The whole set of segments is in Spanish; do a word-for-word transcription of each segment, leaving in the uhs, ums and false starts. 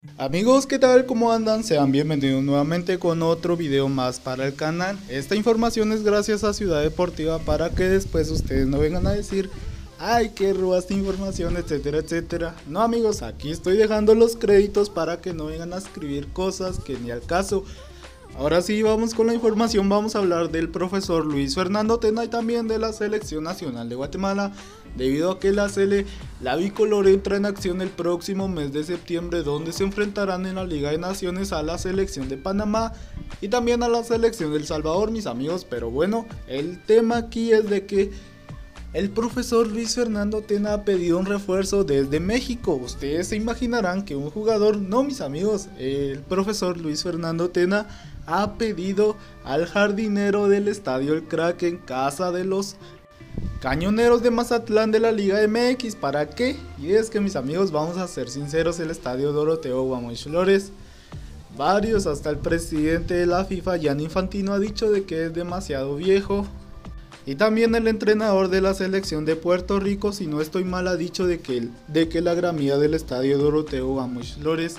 Amigos, ¿qué tal? ¿Cómo andan? Sean bienvenidos nuevamente con otro video más para el canal. Esta información es gracias a Ciudad Deportiva para que después ustedes no vengan a decir ay, que robaste información, etcétera, etcétera. No, amigos, aquí estoy dejando los créditos para que no vengan a escribir cosas que ni al caso. Ahora sí, vamos con la información. Vamos a hablar del profesor Luis Fernando Tena y también de la Selección Nacional de Guatemala, debido a que la Sele, la bicolor, entra en acción el próximo mes de septiembre, donde se enfrentarán en la Liga de Naciones a la Selección de Panamá y también a la Selección de El Salvador, mis amigos. Pero bueno, el tema aquí es de que el profesor Luis Fernando Tena ha pedido un refuerzo desde México. Ustedes se imaginarán que un jugador, no, mis amigos, el profesor Luis Fernando Tena ha pedido al jardinero del estadio El Crack en casa de los Cañoneros de Mazatlán de la Liga M X. ¿Para qué? Y es que, mis amigos, vamos a ser sinceros, el estadio Doroteo Guamuch Flores, varios, hasta el presidente de la FIFA, Gianni Infantino, ha dicho de que es demasiado viejo. Y también el entrenador de la selección de Puerto Rico, si no estoy mal, ha dicho de que, de que la gramilla del estadio Doroteo Guamuch Flores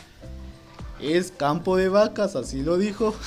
es campo de vacas, así lo dijo.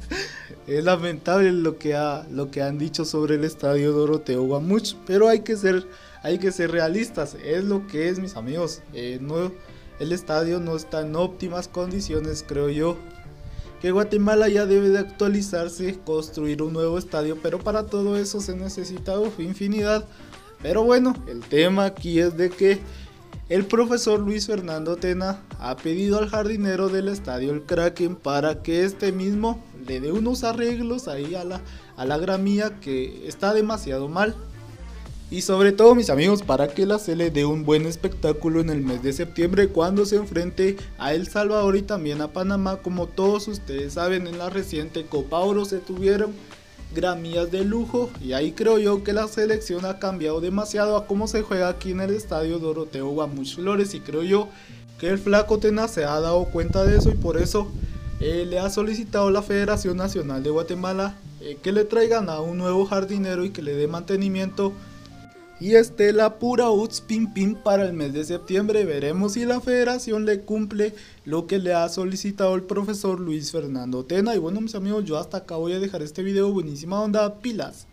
Es lamentable lo que, ha, lo que han dicho sobre el estadio Doroteo Guamuch, pero hay que ser, hay que ser realistas, es lo que es, mis amigos. Eh, no, el estadio no está en óptimas condiciones, creo yo. Que Guatemala ya debe de actualizarse, construir un nuevo estadio, pero para todo eso se necesita uf, infinidad. Pero bueno, el tema aquí es de que el profesor Luis Fernando Tena ha pedido al jardinero del estadio El Kraken para que este mismo le dé unos arreglos ahí a la, a la gramilla, que está demasiado mal. Y sobre todo, mis amigos, para que la se le dé un buen espectáculo en el mes de septiembre, cuando se enfrente a El Salvador y también a Panamá. Como todos ustedes saben, en la reciente Copa Oro se tuvieron gramillas de lujo, y ahí creo yo que la selección ha cambiado demasiado a cómo se juega aquí en el estadio Doroteo Guamuch Flores, y creo yo que el flaco Tena se ha dado cuenta de eso, y por eso eh, le ha solicitado a la Federación Nacional de Guatemala eh, que le traigan a un nuevo jardinero y que le dé mantenimiento y esté la pura uts pim pim para el mes de septiembre. Veremos si la federación le cumple lo que le ha solicitado el profesor Luis Fernando Tena. Y bueno, mis amigos, yo hasta acá voy a dejar este video. Buenísima onda, pilas.